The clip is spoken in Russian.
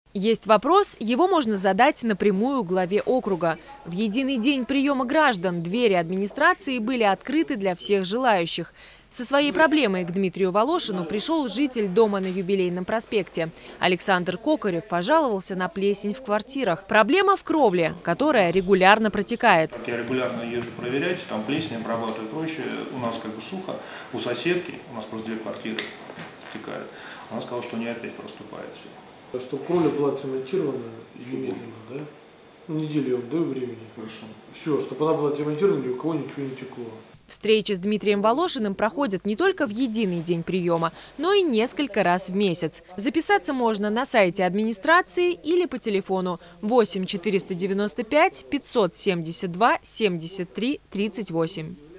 Есть вопрос, его можно задать напрямую главе округа. В единый день приема граждан двери администрации были открыты для всех желающих. Со своей проблемой к Дмитрию Волошину пришел житель дома на Юбилейном проспекте. Александр Кокарев пожаловался на плесень в квартирах. Проблема в кровле, которая регулярно протекает. Я регулярно езжу проверять, там плесень обрабатываю и прочее. У нас как бы сухо. У соседки, у нас просто 2 квартиры стекают. Она сказала, что не опять проступает все. Чтобы кровля была отремонтирована немедленно, да? Неделю я вам даю времени. Хорошо. Все, чтобы она была отремонтирована, ни у кого ничего не текло. Встречи с Дмитрием Волошиным проходят не только в единый день приема, но и несколько раз в месяц. Записаться можно на сайте администрации или по телефону 8 495 572 73 38.